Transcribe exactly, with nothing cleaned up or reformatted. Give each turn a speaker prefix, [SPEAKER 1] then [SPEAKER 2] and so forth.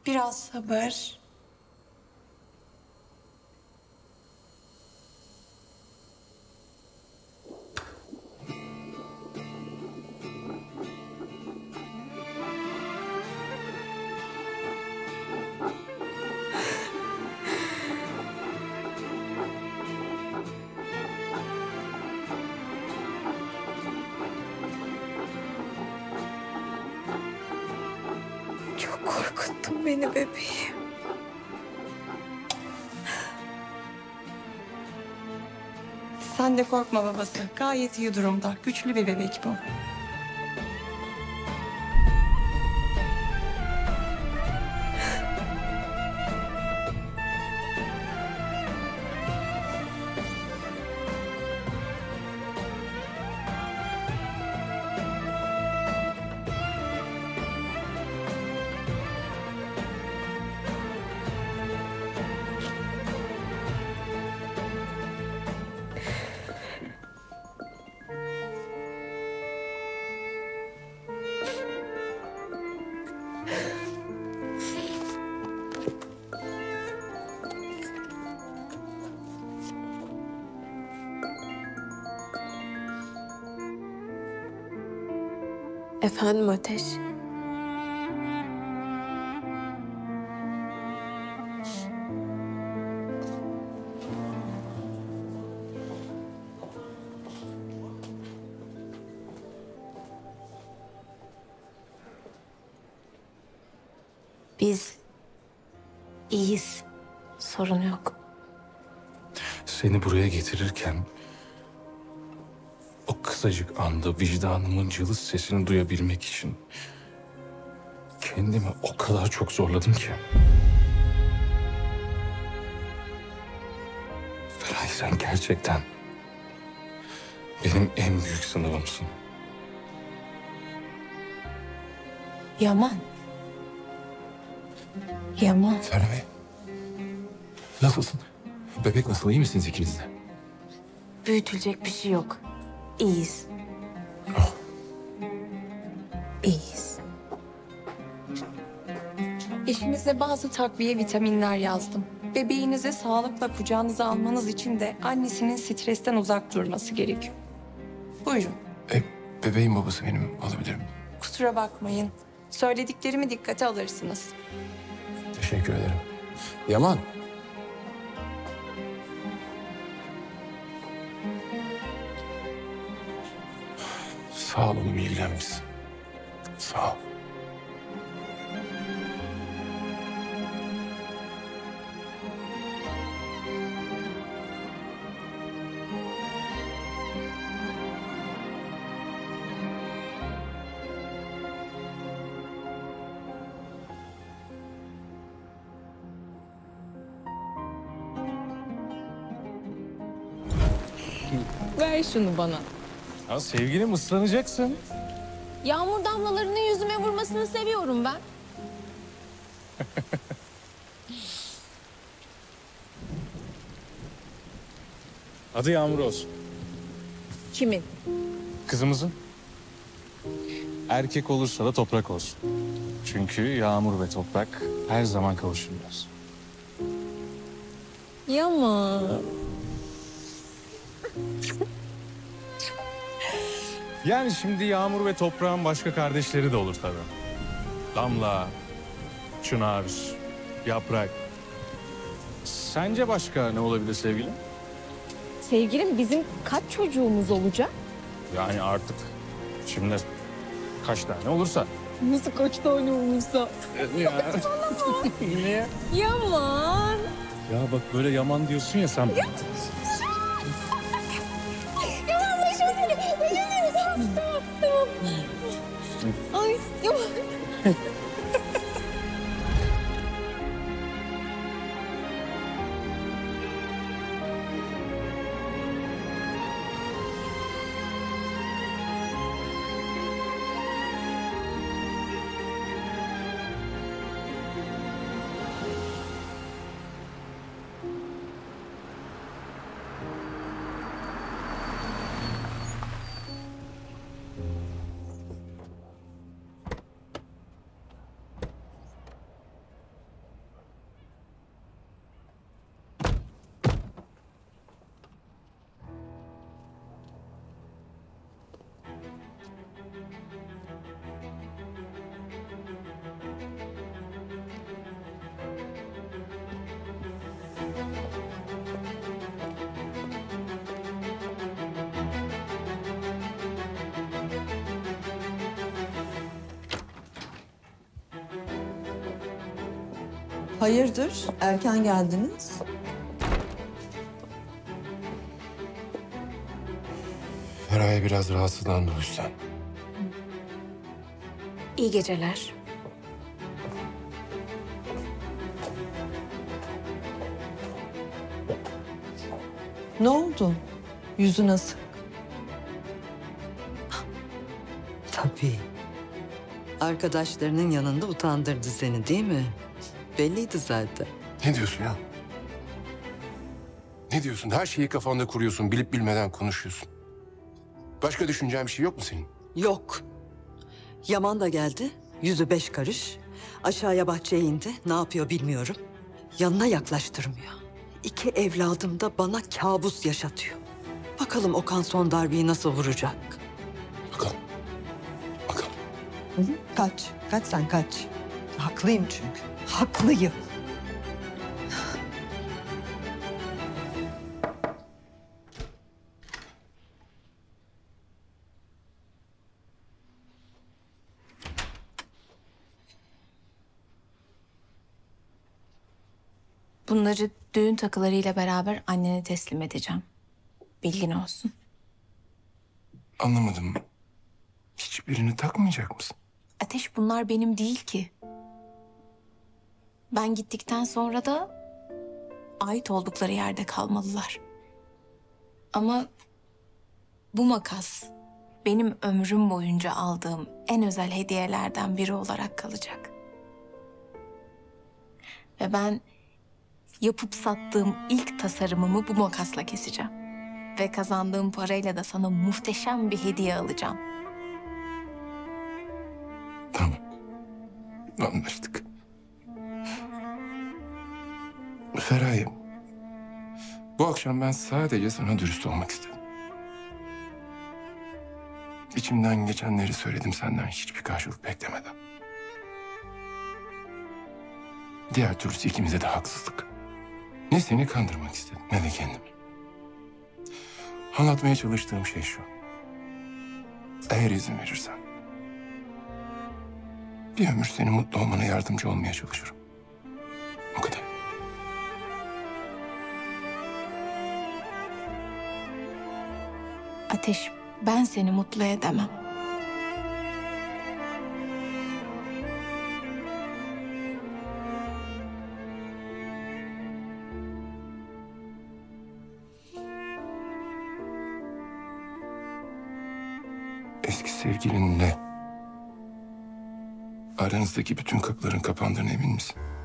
[SPEAKER 1] Biraz sabır. Çok korkuttun beni bebeğim. Sen de korkma babası. Gayet iyi durumda. Güçlü bir bebek bu.
[SPEAKER 2] Efendim Ateş? Biz iyiyiz. Sorun yok.
[SPEAKER 3] Seni buraya getirirken o kısacık anda vicdanımın cılız sesini duyabilmek için kendimi o kadar çok zorladım ki. Feray, sen gerçekten benim en büyük sınavımsın.
[SPEAKER 2] Yaman. Yaman.
[SPEAKER 4] Feray. Nasılsın? Bebek nasıl? İyi misiniz ikiniz de?
[SPEAKER 2] Büyütülecek bir şey yok. İyiyiz.
[SPEAKER 4] Oh.
[SPEAKER 2] İyiyiz.
[SPEAKER 1] Eşinize bazı takviye vitaminler yazdım. Bebeğinizi sağlıkla kucağınıza almanız için de annesinin stresten uzak durması gerekiyor. Buyurun.
[SPEAKER 4] E, bebeğin babası benim. Alabilirim.
[SPEAKER 1] Kusura bakmayın. Söylediklerimi dikkate alırsınız.
[SPEAKER 4] Teşekkür ederim. Yaman. Sağ ol oğlum, ilgilenmişsin. Sağ ol.
[SPEAKER 5] Ver şunu bana.
[SPEAKER 3] Ya sevgilim, ıslanacaksın.
[SPEAKER 5] Yağmur damlalarının yüzüme vurmasını seviyorum ben.
[SPEAKER 3] Adı Yağmur olsun.
[SPEAKER 5] Kimin?
[SPEAKER 3] Kızımızın. Erkek olursa da Toprak olsun. Çünkü Yağmur ve Toprak her zaman kavuşurlar.
[SPEAKER 5] Yaman.
[SPEAKER 3] Yani şimdi Yağmur ve Toprak'ın başka kardeşleri de olur tabii. Damla, Çınar, Yaprak. Sence başka ne olabilir sevgilim?
[SPEAKER 5] Sevgilim, bizim kaç çocuğumuz olacak?
[SPEAKER 3] Yani artık şimdi kaç tane olursa.
[SPEAKER 5] Nasıl kaç tane olursa?
[SPEAKER 3] Ya. Niye?
[SPEAKER 5] Yaman.
[SPEAKER 3] Ya bak, böyle yaman diyorsun ya sen.
[SPEAKER 5] Yaman başım seni. Tamam, tamam. Ay Yaman.
[SPEAKER 6] Hayırdır? Erken geldiniz.
[SPEAKER 4] Feraye biraz rahatsızlandı o yüzden.
[SPEAKER 2] İyi geceler.
[SPEAKER 6] Ne oldu? Yüzü nasıl?
[SPEAKER 7] Tabii. Arkadaşlarının yanında utandırdı seni değil mi? Belliydi zaten.
[SPEAKER 4] Ne diyorsun ya? Ne diyorsun? Her şeyi kafanda kuruyorsun, bilip bilmeden konuşuyorsun. Başka düşüneceğin bir şey yok mu senin?
[SPEAKER 7] Yok. Yaman da geldi. Yüzü beş karış. Aşağıya bahçeye indi. Ne yapıyor bilmiyorum. Yanına yaklaştırmıyor. İki evladım da bana kabus yaşatıyor. Bakalım Okan son darbeyi nasıl vuracak?
[SPEAKER 4] Bakalım. Bakalım.
[SPEAKER 6] Hı hı. Kaç. Kaç sen kaç. Haklıyım çünkü. Haklıyım.
[SPEAKER 2] Bunları düğün takılarıyla beraber annene teslim edeceğim. Bilgin olsun.
[SPEAKER 4] Anlamadım. Hiçbirini takmayacak mısın?
[SPEAKER 2] Ateş, bunlar benim değil ki. Ben gittikten sonra da ait oldukları yerde kalmalılar. Ama bu makas benim ömrüm boyunca aldığım en özel hediyelerden biri olarak kalacak. Ve ben yapıp sattığım ilk tasarımımı bu makasla keseceğim. Ve kazandığım parayla da sana muhteşem bir hediye alacağım.
[SPEAKER 4] Tamam. Anlaştık. Feraye, bu akşam ben sadece sana dürüst olmak istedim. İçimden geçenleri söyledim senden hiçbir karşılık beklemeden. Diğer türlüsü ikimize de haksızlık. Ne seni kandırmak istedim ne de kendimi. Anlatmaya çalıştığım şey şu. Eğer izin verirsen bir ömür senin mutlu olmana yardımcı olmaya çalışırım. O kadar.
[SPEAKER 2] Ateş, ben seni mutlu edemem.
[SPEAKER 4] Eski sevgilinle aranızdaki bütün kapıların kapandığına emin misin?